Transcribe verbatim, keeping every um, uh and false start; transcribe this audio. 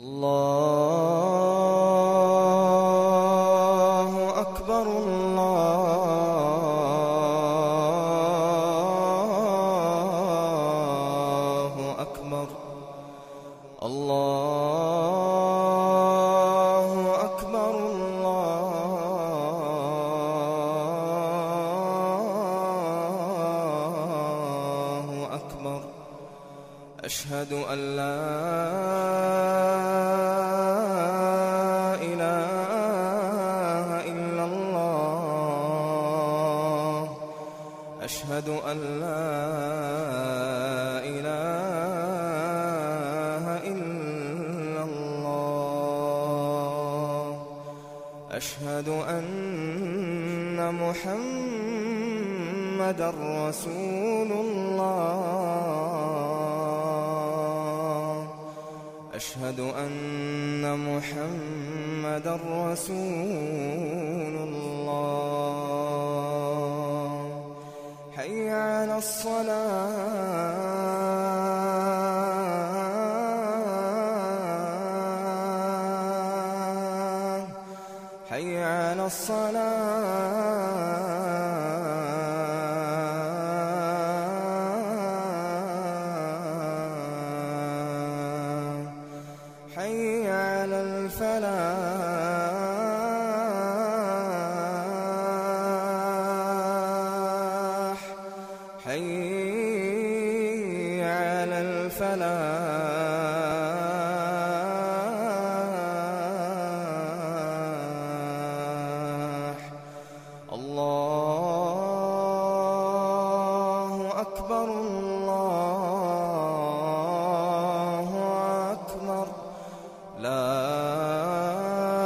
الله أكبر الله أكبر الله أكبر الله أكبر. أشهد أن لا إله إلا الله. أشهد أن لا إله إلا الله. أشهد أن محمدًا رسول الله. أشهد أن محمدًا رسول الله. حي على الصلاة حي على الصلاة حي على الفلاح حي على الفلاح. الله أكبر الله أكبر. لا